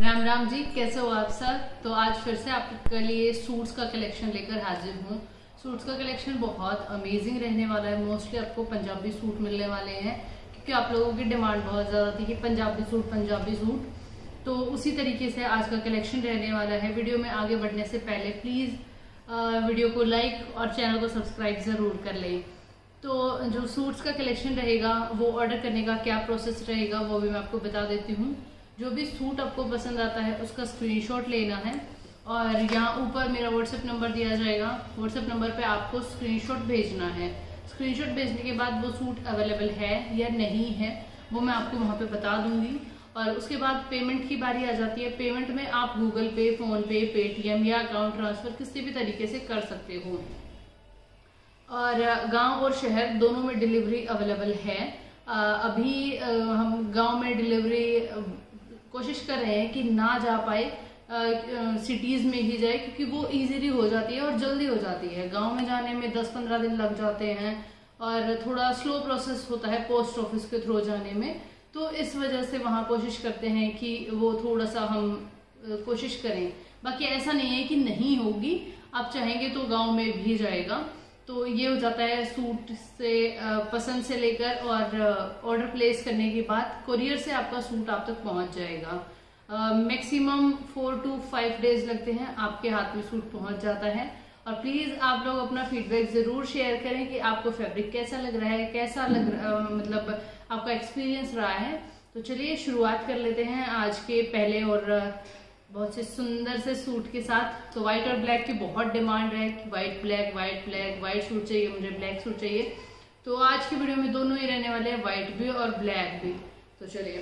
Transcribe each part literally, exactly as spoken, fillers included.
राम राम जी, कैसे हो आप सब। तो आज फिर से आपके लिए सूट्स का कलेक्शन लेकर हाजिर हूँ। सूट्स का कलेक्शन बहुत अमेजिंग रहने वाला है। मोस्टली आपको पंजाबी सूट मिलने वाले हैं क्योंकि आप लोगों की डिमांड बहुत ज़्यादा थी कि पंजाबी सूट पंजाबी सूट। तो उसी तरीके से आज का कलेक्शन रहने वाला है। वीडियो में आगे बढ़ने से पहले प्लीज़ वीडियो को लाइक और चैनल को सब्सक्राइब ज़रूर कर लें। तो जो सूट्स का कलेक्शन रहेगा वो ऑर्डर करने का क्या प्रोसेस रहेगा वो भी मैं आपको बता देती हूँ। जो भी सूट आपको पसंद आता है उसका स्क्रीनशॉट लेना है और यहाँ ऊपर मेरा व्हाट्सएप नंबर दिया जाएगा। व्हाट्सएप नंबर पे आपको स्क्रीनशॉट भेजना है। स्क्रीनशॉट भेजने के बाद वो सूट अवेलेबल है या नहीं है वो मैं आपको वहाँ पे बता दूंगी। और उसके बाद पेमेंट की बारी आ जाती है। पेमेंट में आप गूगल पे, फोन पे, पेटीएम या अकाउंट ट्रांसफर किसी भी तरीके से कर सकते हो। और गांव और शहर दोनों में डिलीवरी अवेलेबल है। अभी हम गांव में डिलीवरी कोशिश कर रहे हैं कि ना जा पाए, सिटीज में ही जाए क्योंकि वो इजीली हो जाती है और जल्दी हो जाती है। गांव में जाने में दस पंद्रह दिन लग जाते हैं और थोड़ा स्लो प्रोसेस होता है पोस्ट ऑफिस के थ्रू जाने में। तो इस वजह से वहाँ कोशिश करते हैं कि वो थोड़ा सा हम कोशिश करें। बाकी ऐसा नहीं है कि नहीं होगी, आप चाहेंगे तो गांव में भी जाएगा। तो ये हो जाता है सूट से पसंद से लेकर और ऑर्डर प्लेस करने के बाद कोरियर से आपका सूट आप तक पहुंच जाएगा। Maximum four to five days लगते हैं, आपके हाथ में सूट पहुंच जाता है। और प्लीज आप लोग अपना फीडबैक जरूर शेयर करें कि आपको फैब्रिक कैसा लग रहा है, कैसा लग रहा मतलब आपका एक्सपीरियंस रहा है। तो चलिए शुरुआत कर लेते हैं आज के पहले और बहुत से सुंदर से सूट के साथ। तो व्हाइट और ब्लैक की बहुत डिमांड है कि white black white black white suit चाहिए, मुझे ब्लैक सूट चाहिए। तो आज की वीडियो में दोनों ही रहने वाले हैं, व्हाइट भी और ब्लैक भी। तो चलिए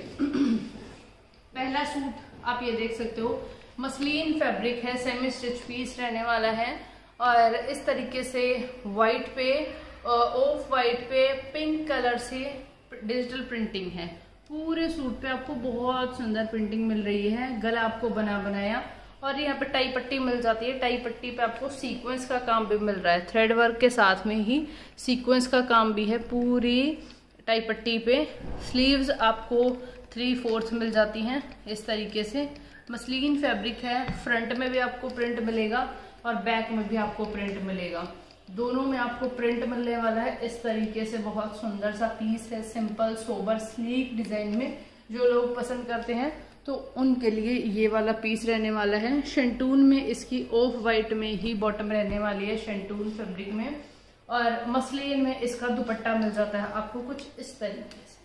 पहला सूट आप ये देख सकते हो, मसलिन फैब्रिक है, सेमी स्टिच पीस रहने वाला है। और इस तरीके से व्हाइट पे ऑफ व्हाइट पे पिंक कलर से डिजिटल प्रिंटिंग है। पूरे सूट पे आपको बहुत सुंदर प्रिंटिंग मिल रही है। गला आपको बना बनाया और यहाँ पे टाई पट्टी मिल जाती है। टाई पट्टी पे आपको सीक्वेंस का काम भी मिल रहा है, थ्रेड वर्क के साथ में ही सीक्वेंस का काम भी है पूरी टाई पट्टी पे। स्लीव्स आपको थ्री फोर्थ मिल जाती हैं इस तरीके से। मसलिन फैब्रिक है, फ्रंट में भी आपको प्रिंट मिलेगा और बैक में भी आपको प्रिंट मिलेगा। दोनों में आपको प्रिंट मिलने वाला है इस तरीके से। बहुत सुंदर सा पीस है, सिंपल सोबर स्लीक डिजाइन में जो लोग पसंद करते हैं तो उनके लिए ये वाला पीस रहने वाला है। शेंटून में इसकी ऑफ वाइट में ही बॉटम रहने वाली है, शेंटून फैब्रिक में। और मसलिन में इसका दुपट्टा मिल जाता है आपको कुछ इस तरीके से।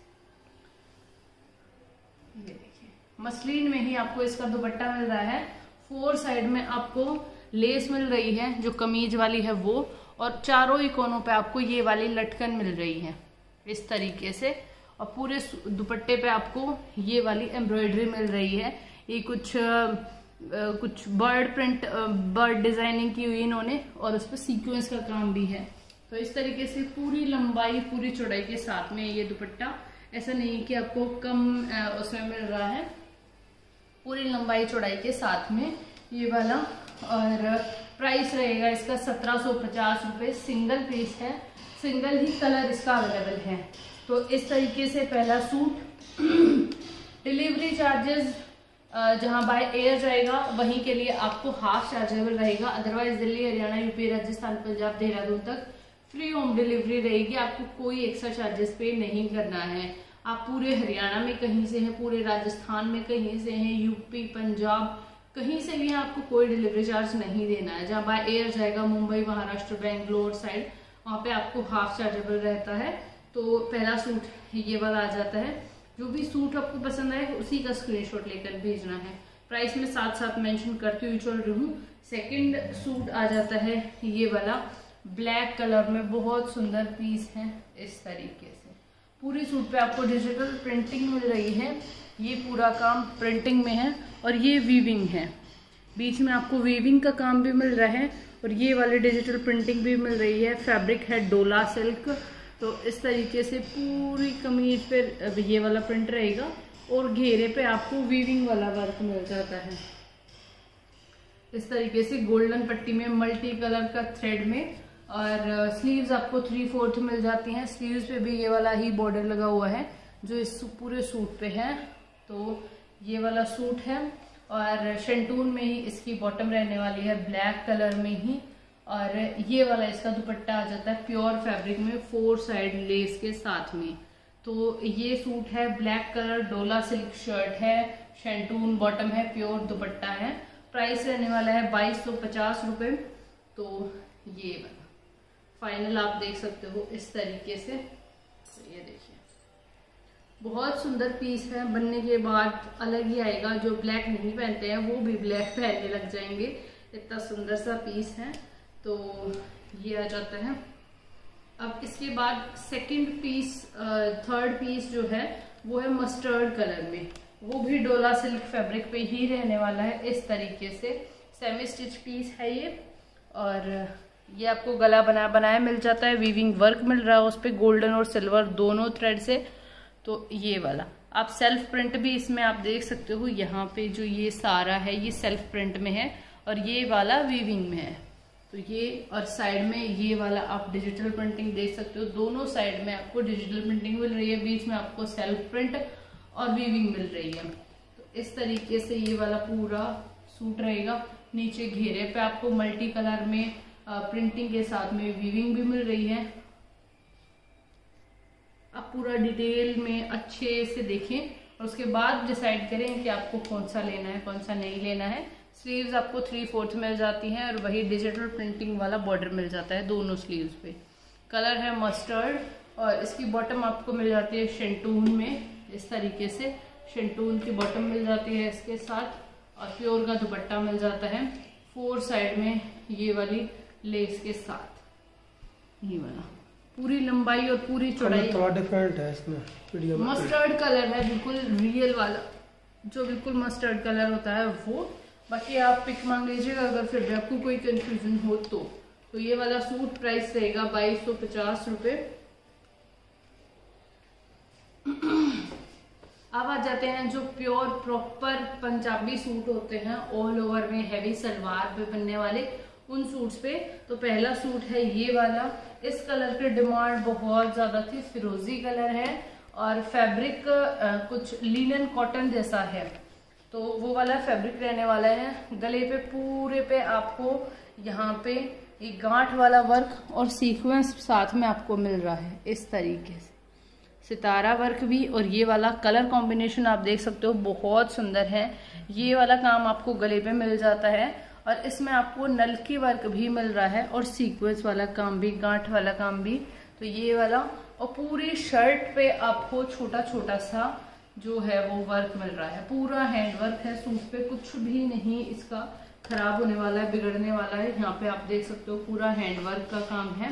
ये देखिए, मसलिन में ही आपको इसका दुपट्टा मिल रहा है। फोर साइड में आपको लेस मिल रही है जो कमीज वाली है वो, और चारों ही कोनों पे आपको ये वाली लटकन मिल रही है इस तरीके से। और पूरे दुपट्टे पे आपको ये वाली एम्ब्रॉयडरी मिल रही है। ये कुछ आ, कुछ बर्ड प्रिंट, बर्ड डिजाइनिंग की हुई इन्होंने और उस पर सीक्वेंस का काम भी है। तो इस तरीके से पूरी लंबाई पूरी चौड़ाई के साथ में ये दुपट्टा, ऐसा नहीं कि आपको कम उसमें मिल रहा है, पूरी लंबाई चौड़ाई के साथ में ये वाला। और प्राइस रहेगा इसका सत्रह सौ पचास रुपये। सिंगल पीस है, सिंगल ही कलर इसका अवेलेबल है। तो इस तरीके से पहला सूट। डिलीवरी चार्जेस जहां बाय एयर जाएगा वहीं के लिए आपको हाफ चार्जेबल रहेगा। अदरवाइज दिल्ली, हरियाणा, यूपी, राजस्थान, पंजाब, देहरादून तक फ्री होम डिलीवरी रहेगी। आपको कोई एक्स्ट्रा चार्जेस पे नहीं करना है। आप पूरे हरियाणा में कहीं से हैं, पूरे राजस्थान में कहीं से हैं, यूपी, पंजाब कहीं से भी आपको कोई डिलीवरी चार्ज नहीं देना है। जहाँ बाय एयर जाएगा मुंबई, महाराष्ट्र, बेंगलोर साइड, वहाँ पे आपको हाफ चार्जेबल रहता है। तो पहला सूट ये वाला आ जाता है। जो भी सूट आपको पसंद आए उसी का स्क्रीनशॉट लेकर भेजना है। प्राइस में साथ साथ मेंशन करती हुई चल रही हूँ। सेकंड सूट आ जाता है ये वाला ब्लैक कलर में, बहुत सुंदर पीस है इस तरीके से। पूरी सूट पे आपको डिजिटल प्रिंटिंग मिल रही है। ये पूरा काम प्रिंटिंग में है और ये वीविंग है, बीच में आपको वीविंग का काम भी मिल रहा है और ये वाली डिजिटल प्रिंटिंग भी मिल रही है। फैब्रिक है डोला सिल्क। तो इस तरीके से पूरी कमीज पे ये वाला प्रिंट रहेगा और घेरे पे आपको वीविंग वाला वर्क मिल जाता है इस तरीके से गोल्डन पट्टी में, मल्टी कलर का थ्रेड में। और स्लीव्स आपको थ्री फोर्थ मिल जाती हैं। स्लीव्स पे भी ये वाला ही बॉर्डर लगा हुआ है जो इस पूरे सूट पे है। तो ये वाला सूट है और शेंटून में ही इसकी बॉटम रहने वाली है, ब्लैक कलर में ही। और ये वाला इसका दुपट्टा आ जाता है प्योर फैब्रिक में, फोर साइड लेस के साथ में। तो ये सूट है black colour, dola silk shirt है, शेंटून बॉटम है, प्योर दुपट्टा है। प्राइस रहने वाला है बाईस सौ पचास रुपये। तो ये वाला फाइनल आप देख सकते हो इस तरीके से। तो ये देखिए बहुत सुंदर पीस है, बनने के बाद अलग ही आएगा। जो ब्लैक नहीं पहनते हैं वो भी ब्लैक पहनने लग जाएंगे, इतना सुंदर सा पीस है। तो ये आ जाता है। अब इसके बाद सेकंड पीस, थर्ड पीस जो है वो है मस्टर्ड कलर में, वो भी डोला सिल्क फैब्रिक पे ही रहने वाला है इस तरीके से। सेमी स्टिच पीस है ये, और ये आपको गला बना बनाया मिल जाता है, वीविंग वर्क मिल रहा है उस पर गोल्डन और सिल्वर दोनों थ्रेड से। तो ये वाला आप सेल्फ प्रिंट भी इसमें आप देख सकते हो, यहाँ पे जो ये सारा है ये सेल्फ प्रिंट में है और ये वाला वीविंग में है। तो ये और साइड में ये वाला आप डिजिटल प्रिंटिंग देख सकते हो, दोनों साइड में आपको डिजिटल प्रिंटिंग मिल रही है, बीच में आपको सेल्फ प्रिंट और वीविंग मिल रही है। तो इस तरीके से ये वाला पूरा सूट रहेगा। नीचे घेरे पे आपको मल्टी कलर में प्रिंटिंग के साथ में वीविंग भी मिल रही है। आप पूरा डिटेल में अच्छे से देखें और उसके बाद डिसाइड करें कि आपको कौन सा लेना है कौन सा नहीं लेना है। स्लीव्स आपको थ्री फोर्थ मिल जाती हैं और वही डिजिटल प्रिंटिंग वाला बॉर्डर मिल जाता है दोनों स्लीव्स पे। कलर है मस्टर्ड और इसकी बॉटम आपको मिल जाती है शेंटून में, इस तरीके से शेंटून की बॉटम मिल जाती है इसके साथ और प्योर का दुपट्टा मिल जाता है फोर साइड में ये वाली लेस के साथ। ये वाला पूरी लंबाई और पूरी चौड़ाई थोड़ा डिफरेंट है इसमें, मस्टर्ड कलर है, बिल्कुल रियल वाला जो बिल्कुल मस्टर्ड कलर होता है वो। बाकी आप पिक मांग लीजिएगा अगर फिर भी आपको कोई कंफ्यूजन हो तो। तो ये वाला सूट प्राइस रहेगा बाईस सौ पचास रुपये। अब आ जाते हैं जो प्योर प्रॉपर पंजाबी सूट होते हैं, ऑल ओवर में हैवी सलवार पे बनने वाले, उन सूट्स पे। तो पहला सूट है ये वाला, इस कलर की डिमांड बहुत ज्यादा थी, फिरोजी कलर है और फैब्रिक कुछ लिनन कॉटन जैसा है। तो वो वाला फैब्रिक रहने वाला है। गले पे पूरे पे आपको यहाँ पे एक गांठ वाला वर्क और सीक्वेंस साथ में आपको मिल रहा है इस तरीके से, सितारा वर्क भी। और ये वाला कलर कॉम्बिनेशन आप देख सकते हो बहुत सुंदर है। ये वाला काम आपको गले पे मिल जाता है और इसमें आपको नलकी वर्क भी मिल रहा है और सीक्वेंस वाला काम भी, गांठ वाला काम भी। तो ये वाला और पूरी शर्ट पे आपको छोटा छोटा सा जो है वो वर्क मिल रहा है, पूरा हैंड वर्क है सूट पे, कुछ भी नहीं इसका खराब होने वाला है, बिगड़ने वाला है। यहाँ पे आप देख सकते हो पूरा हैंड वर्क का काम है।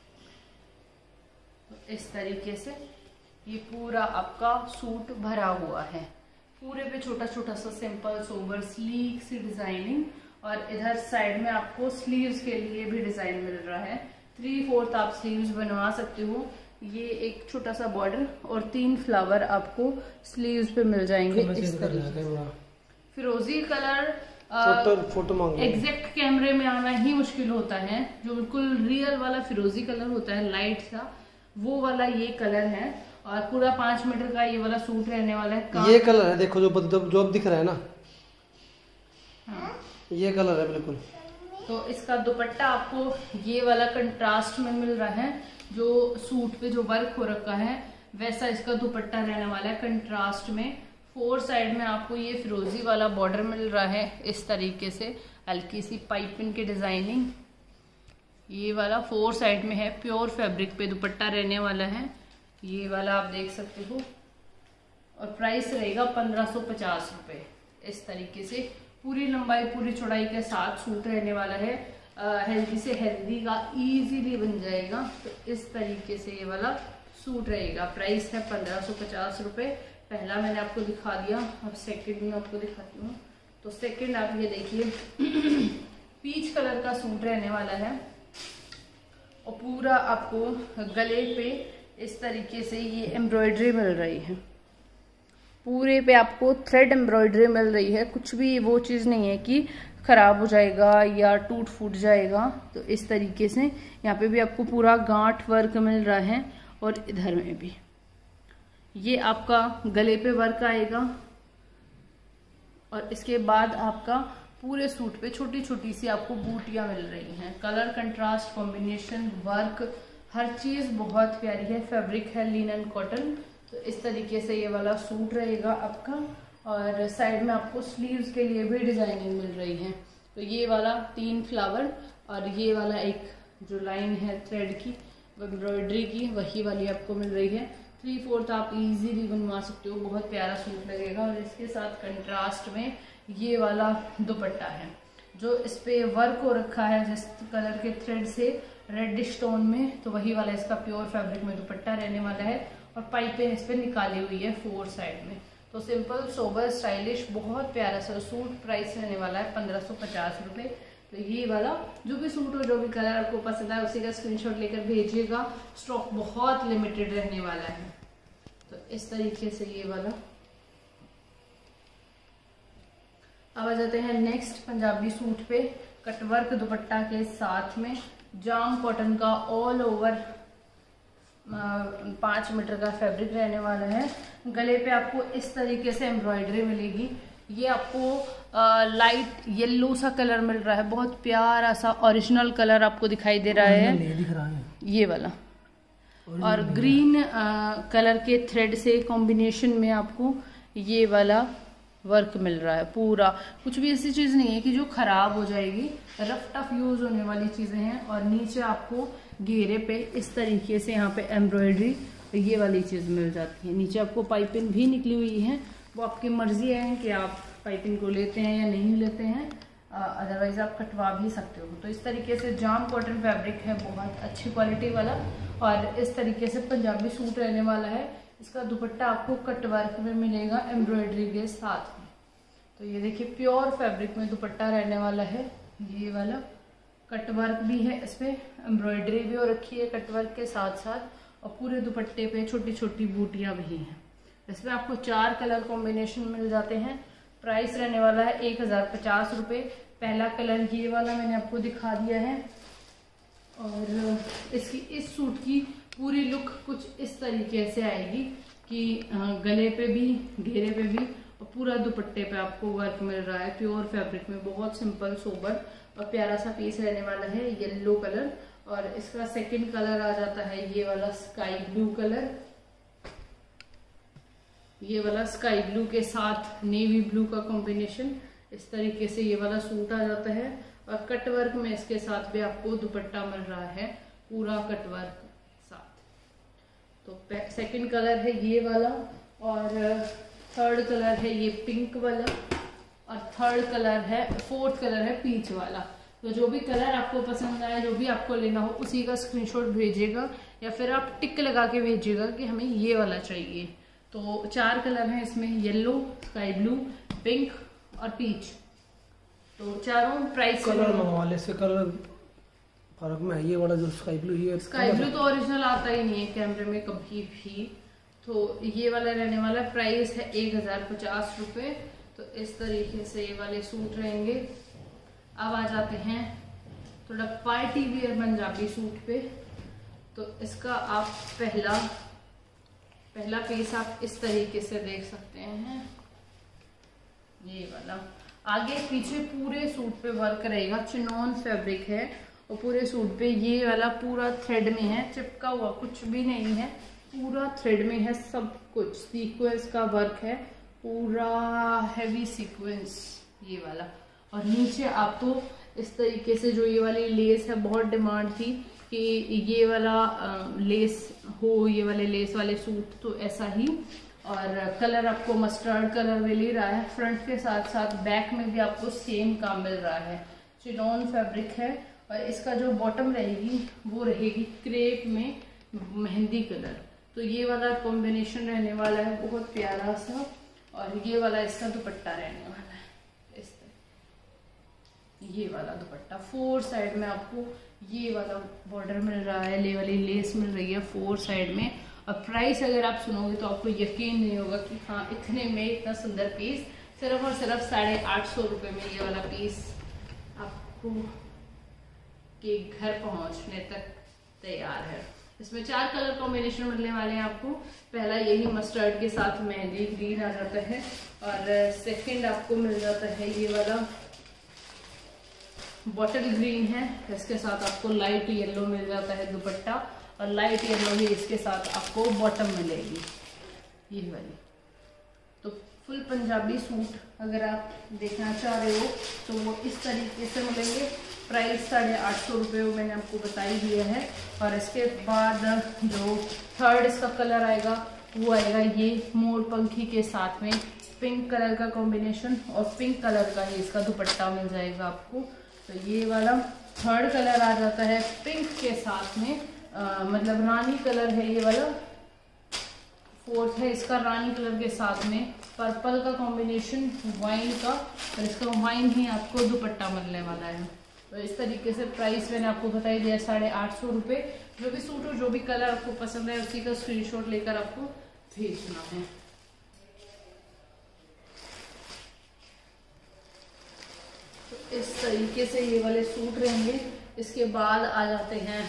तो इस तरीके से ये पूरा आपका सूट भरा हुआ है, पूरे पे छोटा छोटा सा सिंपल सोबर स्लीक सी डिजाइनिंग। और इधर साइड में आपको स्लीव्स के लिए भी डिजाइन मिल रहा है, थ्री फोर्थ आप स्लीव्स बनवा सकते हो। ये एक छोटा सा बॉर्डर और तीन फ्लावर आपको स्लीव्स पे मिल जाएंगे इस तरीके से। फिरोजी कलर फोटो एग्जैक्ट कैमरे में आना ही मुश्किल होता है, जो बिल्कुल रियल वाला फिरोजी कलर होता है लाइट सा, वो वाला ये कलर है। और पूरा पांच मीटर का ये वाला सूट रहने वाला है। ये कलर है, देखो जो जो अब दिख रहा है ना, हाँ। ये कलर है बिल्कुल। तो इसका दुपट्टा आपको ये वाला कंट्रास्ट में मिल रहा है, जो सूट पे जो वर्क हो रखा है वैसा इसका दुपट्टा रहने वाला है कंट्रास्ट में। फोर साइड में आपको ये फिरोजी वाला बॉर्डर मिल रहा है इस तरीके से, हल्की सी पाइपिंग की डिजाइनिंग। ये वाला फोर साइड में है, प्योर फैब्रिक पे दुपट्टा रहने वाला है। ये वाला आप देख सकते हो और प्राइस रहेगा पंद्रह सौ पचास रुपये इस तरीके से। पूरी लंबाई पूरी चौड़ाई के साथ सूट रहने वाला है, हेल्दी से हेल्दी का इजीली बन जाएगा। तो इस तरीके से ये वाला सूट रहेगा, प्राइस है पंद्रह सौ पचास रुपये। पहला मैंने आपको दिखा दिया, अब सेकंड में आपको दिखाती हूँ। तो सेकंड आप ये देखिए पीच कलर का सूट रहने वाला है और पूरा आपको गले पे इस तरीके से ये एम्ब्रॉयडरी मिल रही है, पूरे पे आपको थ्रेड एम्ब्रॉयडरी मिल रही है। कुछ भी वो चीज़ नहीं है कि खराब हो जाएगा या टूट फूट जाएगा। तो इस तरीके से यहाँ पे भी आपको पूरा गांठ वर्क मिल रहा है और इधर में भी ये आपका गले पे वर्क आएगा और इसके बाद आपका पूरे सूट पे छोटी छोटी सी आपको बूटियां मिल रही हैं। कलर कंट्रास्ट, कॉम्बिनेशन, वर्क, हर चीज बहुत प्यारी है। फैब्रिक है लिनन कॉटन। तो इस तरीके से ये वाला सूट रहेगा आपका। और साइड में आपको स्लीव्स के लिए भी डिजाइनिंग मिल रही है। तो ये वाला तीन फ्लावर और ये वाला एक जो लाइन है थ्रेड की एम्ब्रॉयडरी की, वही वाली आपको मिल रही है। थ्री फोर्थ आप इजीली बनवा सकते हो, बहुत प्यारा सूट लगेगा। और इसके साथ कंट्रास्ट में ये वाला दुपट्टा है जो इस पे वर्क हो रखा है जिस कलर के थ्रेड से रेड स्टोन में, तो वही वाला इसका प्योर फैब्रिक में दुपट्टा रहने वाला है। और पाइपें इस पे निकाली हुई है फोर साइड में। तो सिंपल, सोबर, स्टाइलिश, बहुत प्यारा सा सूट। प्राइस रहने वाला है पंद्रह सौ पचास रुपये। तो ये वाला जो भी सूट हो, जो भी कलर आपको पसंद है उसी का स्क्रीनशॉट लेकर भेजिएगा। स्टॉक बहुत लिमिटेड रहने वाला है। तो इस तरीके से ये वाला। अब आ जाते हैं नेक्स्ट पंजाबी सूट पे। कटवर्क दुपट्टा के साथ में जाम कॉटन का ऑल ओवर पाँच मीटर का फैब्रिक रहने वाला है। गले पे आपको इस तरीके से एम्ब्रॉयडरी मिलेगी। ये आपको आ, लाइट येलो सा कलर मिल रहा है, बहुत प्यारा सा ओरिजिनल कलर आपको दिखाई दे रहा है, दिख रहा है ये वाला। और ग्रीन आ, कलर के थ्रेड से कॉम्बिनेशन में आपको ये वाला वर्क मिल रहा है पूरा। कुछ भी ऐसी चीज नहीं है कि जो खराब हो जाएगी, रफ टफ यूज होने वाली चीजें हैं। और नीचे आपको घेरे पे इस तरीके से यहाँ पे एम्ब्रॉयडरी ये वाली चीज मिल जाती है। नीचे आपको पाइपिंग भी निकली हुई है, वो आपकी मर्जी है कि आप पाइपिंग को लेते हैं या नहीं लेते हैं, अदरवाइज आप कटवा भी सकते हो। तो इस तरीके से जाम कॉटन फैब्रिक है, बहुत अच्छी क्वालिटी वाला। और इस तरीके से पंजाबी सूट रहने वाला है। इसका दुपट्टा आपको कटवर्क में मिलेगा एम्ब्रॉयडरी के साथ में। तो ये देखिए प्योर फैब्रिक में दुपट्टा रहने वाला है। ये वाला कटवर्क भी है, इस पे एम्ब्रॉयडरी भी हो रखी है कटवर्क के साथ साथ। और पूरे दुपट्टे पे छोटी छोटी बूटियां भी हैं। इसमें आपको चार कलर कॉम्बिनेशन मिल जाते हैं। प्राइस रहने वाला है एक हजार पचास रुपये। पहला कलर ये वाला मैंने आपको दिखा दिया है। और इसकी इस सूट की पूरी लुक कुछ इस तरीके से आएगी कि गले पे भी, घेरे पे भी और पूरा दुपट्टे पे आपको वर्क मिल रहा है प्योर फैब्रिक में। बहुत सिंपल, सोबर और प्यारा सा पीस रहने वाला है, येलो कलर। और इसका सेकंड कलर आ जाता है ये वाला स्काई ब्लू कलर। ये वाला स्काई ब्लू के साथ नेवी ब्लू का कॉम्बिनेशन, इस तरीके से ये वाला सूट आ जाता है। और कटवर्क में इसके साथ भी आपको दुपट्टा मिल रहा है पूरा कटवर्क साथ। तो सेकंड कलर है ये वाला। और थर्ड कलर है ये पिंक वाला। और थर्ड कलर है, फोर्थ कलर है पीच वाला। तो जो भी कलर आपको पसंद आए, जो भी आपको लेना हो, उसी का स्क्रीनशॉट भेजिएगा या फिर आप टिक लगा के भेजिएगा कि हमें ये वाला चाहिए। तो चार कलर हैं इसमें, येलो, स्काई ब्लू, पिंक और पीच। तो चारों प्राइस कलर मंगवा ले, इससे कलर फर्क में है। ये वाला जो स्काई ब्लू, ये स्काई ब्लू तो ओरिजिनल आता ही नहीं है कैमरे में कभी भी। तो ये वाला रहने वाला प्राइस है एक हजार पचास रुपये। तो इस तरीके से ये वाले सूट रहेंगे। अब आ जाते हैं थोड़ा पार्टी वियर पंजाबी सूट पे। तो इसका आप पहला पहला पीस आप इस तरीके से देख सकते हैं, ये वाला। आगे पीछे पूरे सूट पे वर्क रहेगा, चिनॉन फैब्रिक है। और पूरे सूट पे ये वाला पूरा थ्रेड में है, चिपका हुआ कुछ भी नहीं है, पूरा थ्रेड में है सब कुछ। सीक्वेंस का वर्क है, पूरा हैवी सीक्वेंस ये वाला। और नीचे आपको इस तरीके से जो ये वाली लेस है, बहुत डिमांड थी कि ये वाला लेस हो, ये वाले लेस वाले सूट, तो ऐसा ही। और कलर आपको मस्टर्ड कलर मिल ही रहा है। फ्रंट के साथ साथ बैक में भी आपको सेम काम मिल रहा है। चिनॉन फैब्रिक है। और इसका जो बॉटम रहेगी वो रहेगी क्रेप में मेहंदी कलर। तो ये वाला कॉम्बिनेशन रहने वाला है बहुत प्यारा सा। और ये वाला इसका दुपट्टा रहने वाला है इस तरह, ये वाला दुपट्टा। फोर साइड में आपको ये वाला बॉर्डर मिल रहा है, ये वाली लेस मिल रही है फोर साइड में। और प्राइस अगर आप सुनोगे तो आपको यकीन नहीं होगा कि हाँ इतने में इतना सुंदर पीस। सिर्फ और सिर्फ साढ़े आठ सौ रुपये में ये वाला पीस आपको के घर पहुंचने तक तैयार है। इसमें चार कलर कॉम्बिनेशन मिलने वाले हैं आपको। पहला यही मस्टर्ड के साथ मेहंदी ग्रीन आ जाता है, और सेकंड आपको मिल जाता है ये वाला बॉटल ग्रीन है, इसके साथ आपको लाइट येलो मिल जाता है दुपट्टा, और लाइट येलो ही इसके साथ आपको बॉटम मिलेगी ये वाली। तो फुल पंजाबी सूट अगर आप देखना चाह रहे हो तो वो इस तरीके से मिलेंगे। प्राइस साढ़े आठ सौ रुपये मैंने आपको बता ही दिया है। और इसके बाद जो थर्ड इसका कलर आएगा वो आएगा ये मोर पंखी के साथ में पिंक कलर का कॉम्बिनेशन, और पिंक कलर का ही इसका दुपट्टा मिल जाएगा आपको। तो ये वाला थर्ड कलर आ जाता है पिंक के साथ में, आ, मतलब रानी कलर है ये वाला। फोर्थ है इसका रानी कलर के साथ में पर्पल का कॉम्बिनेशन वाइन का, और इसका वाइन ही आपको दुपट्टा मिलने वाला है। तो इस तरीके से प्राइस मैंने आपको बताई दिया साढ़े आठ सौ रुपये। जो भी सूट हो जो भी कलर आपको पसंद है उसी का स्क्रीनशॉट लेकर आपको भेजना है। तो इस तरीके से ये वाले सूट रहेंगे। इसके बाद आ जाते हैं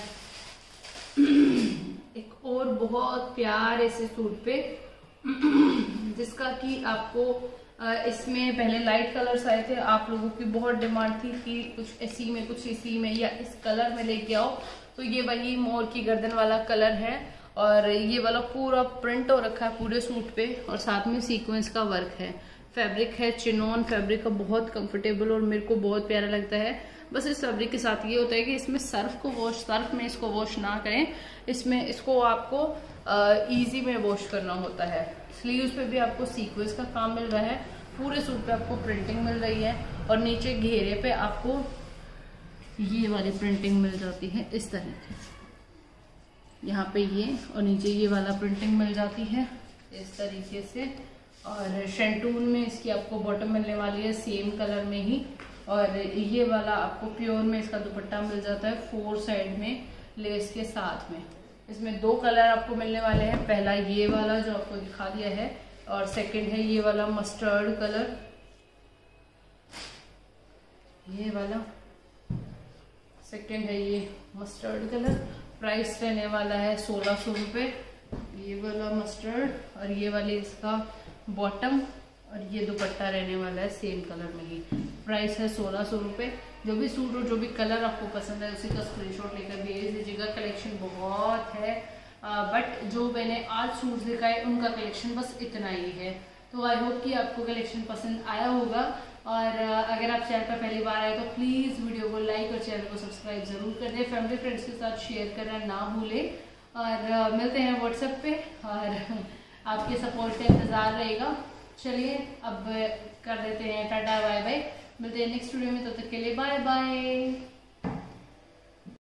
एक और बहुत प्यारे से सूट पे जिसका कि आपको इसमें पहले लाइट कलर्स आए थे, आप लोगों की बहुत डिमांड थी कि कुछ इसी में कुछ इसी में या इस कलर में लेके आओ। तो ये वही मोर की गर्दन वाला कलर है, और ये वाला पूरा प्रिंट हो रखा है पूरे सूट पे, और साथ में सीक्वेंस का वर्क है। फैब्रिक है चिनोन फैब्रिक का, बहुत कंफर्टेबल और मेरे को बहुत प्यारा लगता है। बस इस फैब्रिक के साथ ये होता है कि इसमें सर्फ को वॉश सर्फ में इसको वॉश ना करें, इसमें इसको आपको इजी में वॉश करना होता है। स्लीव्स पे भी आपको सीक्वेंस का काम मिल रहा है, पूरे सूट पे आपको प्रिंटिंग मिल रही है, और नीचे घेरे पे आपको ये वाली प्रिंटिंग मिल जाती है इस तरीके से। यहाँ पे ये और नीचे ये वाला प्रिंटिंग मिल जाती है इस तरीके से। और शेंटून में इसकी आपको बॉटम मिलने वाली है सेम कलर में ही, और ये वाला आपको प्योर में इसका दुपट्टा मिल जाता है फोर साइड में लेस के साथ में। इसमें दो कलर आपको मिलने वाले हैं, पहला ये वाला जो आपको दिखा दिया है, और सेकंड है ये वाला मस्टर्ड कलर, ये वाला सेकंड है ये मस्टर्ड कलर। प्राइस रहने वाला है सोलह सौ रुपये। ये वाला मस्टर्ड और ये वाली इसका बॉटम, और ये दुपट्टा रहने वाला है सेम कलर में ही। प्राइस है सोलह सौ रुपये। जो भी सूट और जो भी कलर आपको पसंद है उसी का स्क्रीनशॉट लेकर भेज दीजिएगा। कलेक्शन बहुत है, बट जो मैंने आज सूट दिखाए उनका कलेक्शन बस इतना ही है। तो आई होप कि आपको कलेक्शन पसंद आया होगा, और अगर आप चैनल पर पहली बार आए तो प्लीज़ वीडियो को लाइक और चैनल को सब्सक्राइब जरूर कर दें। फैमिली फ्रेंड्स के साथ शेयर करना ना भूलें, और मिलते हैं व्हाट्सएप पे, और आपके सपोर्ट का इंतज़ार रहेगा। चलिए अब कर देते हैं टाटा बाय बाय, मिलते हैं नेक्स्ट वीडियो में, तब तक के लिए बाय बाय।